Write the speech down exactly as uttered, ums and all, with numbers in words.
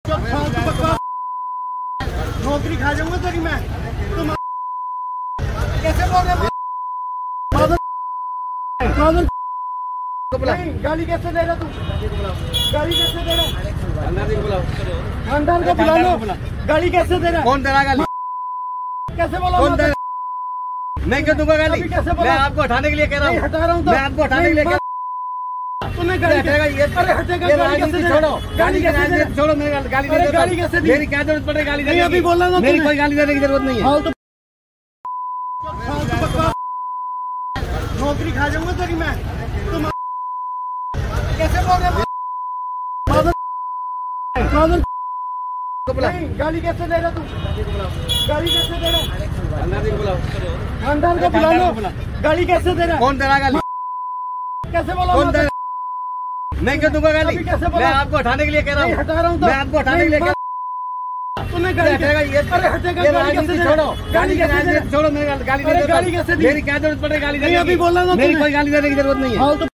नौकरी खा जाऊंगा तेरी मैं। तुम कैसे बोल रहे हो? गाली कैसे दे रहा तू? गाली कैसे दे रहा? खानदान को बुला लो। गाली कैसे दे रहा? कौन दे रहा गाली? कैसे बोला? कौन दे रहा? मैं क्यों दूंगा गाली? मैं आपको हटाने के लिए कह रहा हूँ। हटा रहा हूँ। मैं आपको हटाने के लिए कह रहा हूँ। तूने गाली हटेगा? ये अरे हटेगा। गाली कैसे छोड़ो? गाली कैसे छोड़ो? मेरी गाली नहीं देता। गाली कैसे दी? मेरी क्या जरूरत पड़े गाली देने की? अभी बोला ना। मेरी कोई गाली देने की जरूरत नहीं है। नौकरी खा जाऊंगा तेरी मैं। तुम कैसे बोल रहे हो? गाली कैसे दे रहा तू? गाली कैसे दे रहा? खानदान को बुला लो। गाली कैसे दे रहा? कौन दे रहा गाली? कैसे बोला? कौन दे रहा? मैं क्यों दूंगा गाली? मैं आपको हटाने के लिए कह रहा हूँ। हटा रहा हूँ। मैं आपको हटाने के लिए कह रहा हूँ। तूने गाली हटेगा? ये अरे हटेगा। गाली कैसे छोड़ो? गाली कैसे छोड़ो? मेरी गाली नहीं देता। गाली कैसे दी? मेरी क्या जरूरत पड़े गाली देने की? अभी बोला ना। मेरी कोई गाली देने की जरूरत नहीं है।